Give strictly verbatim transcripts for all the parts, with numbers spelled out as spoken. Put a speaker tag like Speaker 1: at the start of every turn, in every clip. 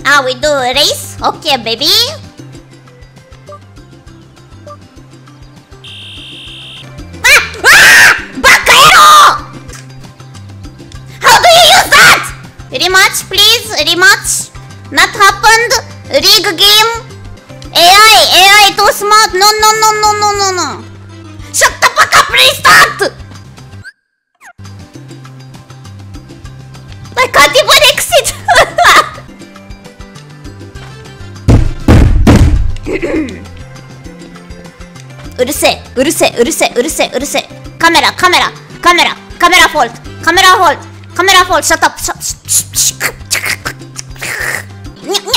Speaker 1: Ah, we do a race? Okay, baby. Ah! Ah! Bakaero! How do you use that? Rematch, please. Rematch. Not happened. League game. A I, A I too smart. No, no, no, no, no, no, no. Shut the fuck up. Restart. I can't even exit. うるせえ、うるせえ、うるせえ、うるせえ、うるせえ。カメラ、カメラ、カメラ、カメラフォルト、カメラフォルト、カメラフォルト、シャットアップ、シャッ、シュッ、シュッ、シュッ、にゃ、にゃ、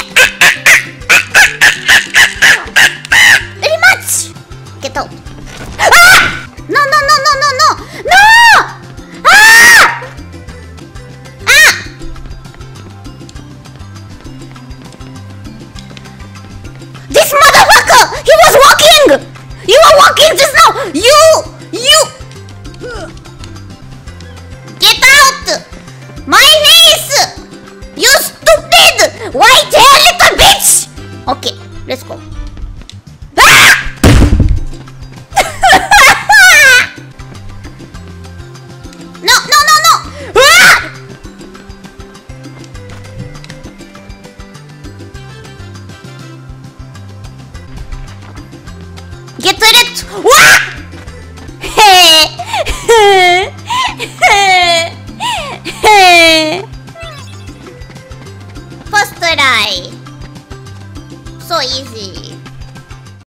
Speaker 1: リマッチゲット。あー !No, no, no, no, no, no! No! あーThis motherfucker! He was walking! You were walking just now! You! You! Get out! My face! You stupid! White hair little bitch! Okay, let's go.